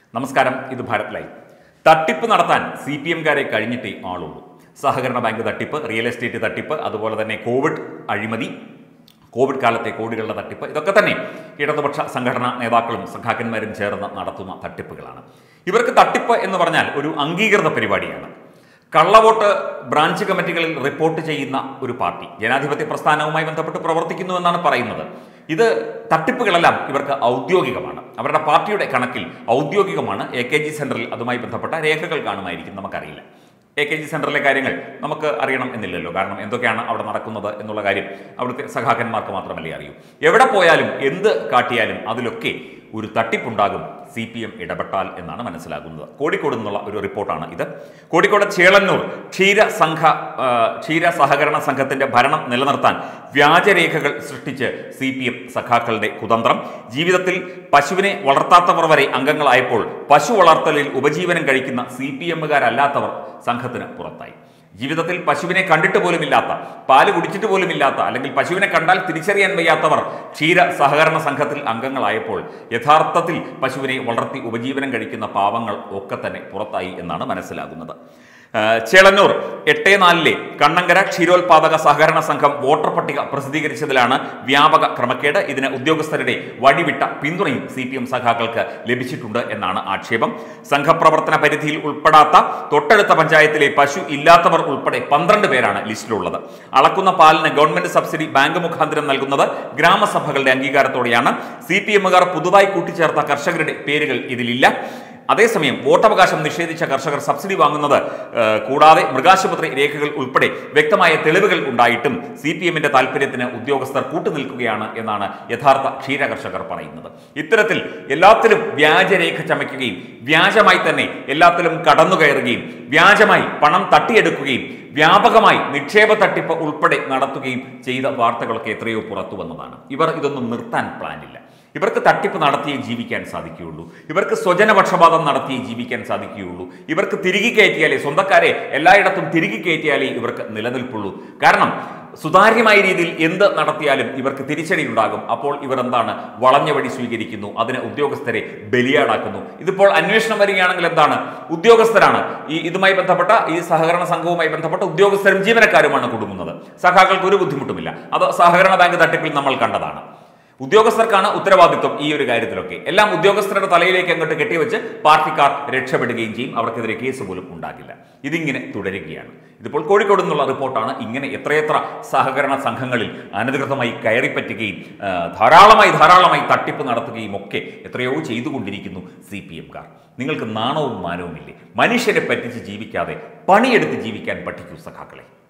നമസ്കാരം, ഇത് ഭാരത് ലൈവ്. തട്ടിപ്പ് നടത്താൻ CPM-കാരെ കഴിഞ്ഞിട്ടേ ആളുള്ളൂ. സഹകരണ ബാങ്ക് തട്ടിപ്പ്, റിയൽ എസ്റ്റേറ്റ് തട്ടിപ്പ്, അതുപോലെ തന്നെ കോവിഡ് അഴിമതി, കോവിഡ് കാലത്തെ കോടികളുടെ തട്ടിപ്പ്, ഇതൊക്കെ തന്നെ ഇടതുപക്ഷ സംഘടനാ നേതാക്കളും സഖാക്കന്മാരും ചേർന്ന് നടത്തുന്ന തട്ടിപ്പുകളാണ്. ഇവർക്ക് തട്ടിപ്പ് എന്ന് പറഞ്ഞാൽ ഒരു അംഗീകൃത പരിപാടിയാണ്. കള്ളവോട്ട് ബ്രാഞ്ച് കമ്മിറ്റികളിൽ റിപ്പോർട്ട് ചെയ്യുന്ന ഒരു പാർട്ടി ജനാധിപത്യ പ്രസ്ഥാനവുമായി ബന്ധപ്പെട്ട് പ്രവർത്തിക്കുന്നു എന്നാണ് പറയുന്നത്. ഇത് തട്ടിപ്പുകളെല്ലാം ഇവർക്ക് ഔദ്യോഗികമാണ്. അവരുടെ പാർട്ടിയുടെ കണക്കിൽ ഔദ്യോഗികമാണ്. AKG സെന്ററിൽ അതുമായി ബന്ധപ്പെട്ട രേഖകൾ കാണുമായിരിക്കും, നമുക്കറിയില്ല. AKG സെന്ററിലെ കാര്യങ്ങൾ നമുക്ക് അറിയണം എന്നില്ലല്ലോ. കാരണം എന്തൊക്കെയാണ് അവിടെ നടക്കുന്നത് എന്നുള്ള കാര്യം അവിടുത്തെ സഖാക്കന്മാർക്ക് മാത്രമല്ലേ അറിയൂ. എവിടെ പോയാലും എന്ത് കാട്ടിയാലും അതിലൊക്കെ ഒരു തട്ടിപ്പുണ്ടാകും CPM ഇടപെട്ടാൽ എന്നാണ് മനസ്സിലാകുന്നത്. കോഴിക്കോട് നിന്നുള്ള ഒരു റിപ്പോർട്ടാണ് ഇത്. കോഴിക്കോട് ചേളന്നൂർ ക്ഷീര സഹകരണ സംഘത്തിന്റെ ഭരണം നിലനിർത്താൻ വ്യാജരേഖകൾ സൃഷ്ടിച്ച് CPM സഖാക്കളുടെ കുതന്ത്രം. ജീവിതത്തിൽ പശുവിനെ വളർത്താത്തവർ വരെ അംഗങ്ങളായപ്പോൾ പശു വളർത്തലിൽ ഉപജീവനം കഴിക്കുന്ന CPM-കാരല്ലാത്തവർ സംഘത്തിന് പുറത്തായി. ജീവിതത്തിൽ പശുവിനെ കണ്ടിട്ട് പോലുമില്ലാത്ത, പാല് കുടിച്ചിട്ട് പോലുമില്ലാത്ത, അല്ലെങ്കിൽ പശുവിനെ കണ്ടാൽ തിരിച്ചറിയാൻ വയ്യാത്തവർ ക്ഷീര സഹകരണ സംഘത്തിൽ അംഗങ്ങളായപ്പോൾ യഥാർത്ഥത്തിൽ പശുവിനെ വളർത്തി ഉപജീവനം കഴിക്കുന്ന പാവങ്ങൾ ഒക്കെ തന്നെ പുറത്തായി എന്നാണ് മനസ്സിലാകുന്നത്. ചേളന്നൂർ 8-4 കണ്ണങ്കര ക്ഷീരോത്പാദക സഹകരണ സംഘം വോട്ടർ പട്ടിക പ്രസിദ്ധീകരിച്ചതിലാണ് വ്യാപക ക്രമക്കേട്. ഇതിന് ഉദ്യോഗസ്ഥരുടെ വഴിവിട്ട പിന്തുണയും CPM സഖാക്കൾക്ക് ലഭിച്ചിട്ടുണ്ട് എന്നാണ് ആക്ഷേപം. സംഘപ്രവർത്തന പരിധിയിൽ ഉൾപ്പെടാത്ത തൊട്ടടുത്ത പഞ്ചായത്തിലെ പശു ഇല്ലാത്തവർ ഉൾപ്പെടെ 12 പേരാണ് ലിസ്റ്റിലുള്ളത്. അളക്കുന്ന പാലിന് ഗവൺമെന്റ് സബ്സിഡി ബാങ്ക് മുഖാന്തരം നൽകുന്നത് ഗ്രാമസഭകളുടെ അംഗീകാരത്തോടെയാണ്. CPM-കാർ പുതുതായി കൂട്ടിച്ചേർത്ത കർഷകരുടെ പേരുകൾ ഇതിലില്ല. അതേസമയം വോട്ടവകാശം നിഷേധിച്ച കർഷകർ സബ്സിഡി വാങ്ങുന്നത് കൂടാതെ മൃഗാശുപത്രി രേഖകൾ ഉൾപ്പെടെ വ്യക്തമായ തെളിവുകൾ ഉണ്ടായിട്ടും CPM-ന്റെ താല്പര്യത്തിന് ഉദ്യോഗസ്ഥർ കൂട്ടുനിൽക്കുകയാണ് എന്നാണ് യഥാർത്ഥ ക്ഷീര കർഷകർ പറയുന്നത്. ഇത്തരത്തിൽ എല്ലാത്തിലും വ്യാജരേഖ ചമയ്ക്കുകയും വ്യാജമായി തന്നെ എല്ലാത്തിലും കടന്നുകയറുകയും വ്യാജമായി പണം തട്ടിയെടുക്കുകയും വ്യാപകമായി നിക്ഷേപ തട്ടിപ്പ് ഉൾപ്പെടെ നടത്തുകയും ചെയ്ത വാർത്തകളൊക്കെ എത്രയോ പുറത്തു വന്നതാണ്. ഇവർ ഇതൊന്നും നിർത്താൻ പ്ലാനില്ല. ഇവർക്ക് തട്ടിപ്പ് നടത്തിയേ ജീവിക്കാൻ സാധിക്കുകയുള്ളൂ. ഇവർക്ക് സ്വജനപക്ഷപാതം നടത്തിയേ ജീവിക്കാൻ സാധിക്കുകയുള്ളൂ. ഇവർക്ക് തിരികെ കയറ്റിയാലേ, സ്വന്തക്കാരെ എല്ലായിടത്തും തിരികെ കയറ്റിയാലേ ഇവർക്ക് നിലനിൽപ്പുള്ളൂ. കാരണം സുതാര്യമായ രീതിയിൽ എന്ത് നടത്തിയാലും ഇവർക്ക് തിരിച്ചടിയുണ്ടാകും. അപ്പോൾ ഇവർ എന്താണ്, വളഞ്ഞ വഴി സ്വീകരിക്കുന്നു, അതിന് ഉദ്യോഗസ്ഥരെ ബലിയാടാക്കുന്നു. ഇതിപ്പോൾ അന്വേഷണം വരികയാണെങ്കിൽ എന്താണ്, ഉദ്യോഗസ്ഥരാണ് ഇതുമായി ബന്ധപ്പെട്ട ഈ സഹകരണ സംഘവുമായി ബന്ധപ്പെട്ട ഉദ്യോഗസ്ഥരും ജീവനക്കാരുമാണ് കുടുങ്ങുന്നത്. സഖാക്കൾക്ക് ഒരു ബുദ്ധിമുട്ടുമില്ല. അത് സഹകരണ ബാങ്ക് തട്ടിപ്പിൽ നമ്മൾ കണ്ടതാണ്. ഉദ്യോഗസ്ഥർക്കാണ് ഉത്തരവാദിത്വം ഈ ഒരു കാര്യത്തിലൊക്കെ. എല്ലാം ഉദ്യോഗസ്ഥരുടെ തലയിലേക്ക് അങ്ങോട്ട് കെട്ടിവെച്ച് പാർട്ടിക്കാർ രക്ഷപ്പെടുകയും ചെയ്യും. അവർക്കെതിരെ കേസ് പോലും ഉണ്ടാകില്ല. ഇതിങ്ങനെ തുടരുകയാണ്. ഇതിപ്പോൾ കോഴിക്കോട് നിന്നുള്ള റിപ്പോർട്ടാണ്. ഇങ്ങനെ എത്രയെത്ര സഹകരണ സംഘങ്ങളിൽ അനധികൃതമായി കയറിപ്പറ്റുകയും ധാരാളമായി തട്ടിപ്പ് നടത്തുകയും ഒക്കെ എത്രയോ ചെയ്തുകൊണ്ടിരിക്കുന്നു CPM-കാർ. നിങ്ങൾക്ക് നാണവും മാനവുമില്ലേ? മനുഷ്യരെ പറ്റിച്ച് ജീവിക്കാതെ പണിയെടുത്ത് ജീവിക്കാൻ പഠിക്കൂ സഖാക്കളെ.